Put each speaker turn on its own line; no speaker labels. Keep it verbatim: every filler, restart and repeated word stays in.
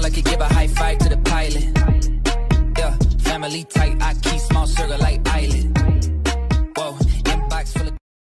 I could give a high five to the pilot. Yeah, family tight, I keep small circle like